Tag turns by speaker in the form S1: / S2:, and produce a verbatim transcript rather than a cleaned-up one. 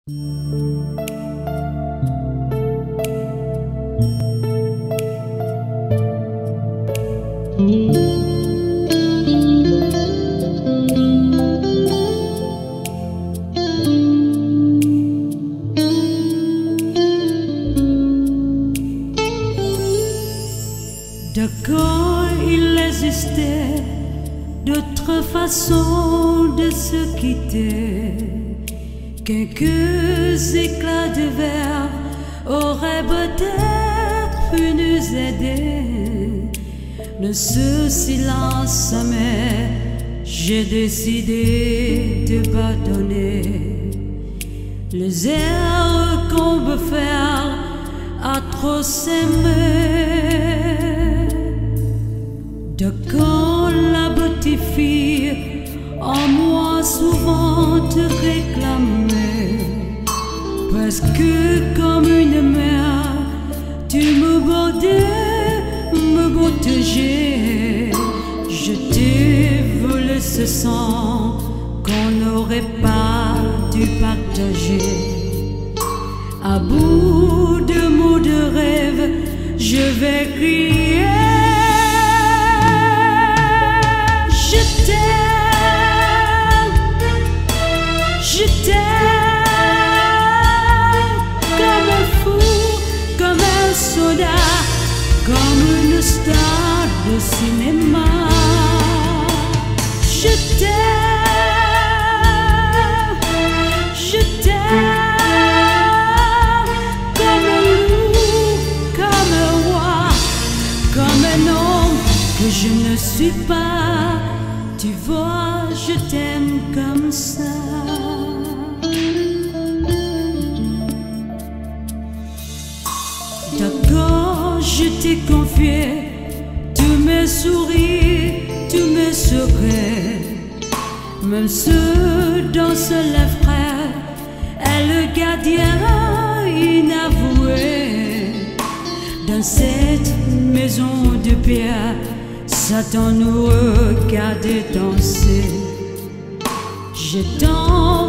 S1: D'accord, il existait d'autres façons de se quitter. Quelques éclats de verre auraient peut-être pu nous aider. De ce silence amer, j'ai décidé de pardonner. Les erreurs qu'on veut faire à trop s'aimer. De quand la petite fille en moi souvent te réclamait, presque comme une mère, tu me bordais, me protégeais. Je t'ai volé ce sang qu'on n'aurait pas dû partager. À bout de mots de rêve, je vais crier. Je t'aime, je t'aime comme un fou, comme un soldat, comme une star de cinéma. Je t'aime, je t'aime comme un loup, comme un roi, comme un homme que je ne suis pas. Tu vois, je t'aime comme ça. D'accord, je t'ai confié tous mes sourires, tous mes secrets, même ceux dont seul les frères est le gardien inavoué. Dans cette maison de pierre, Satan nous regardait danser. J'ai tant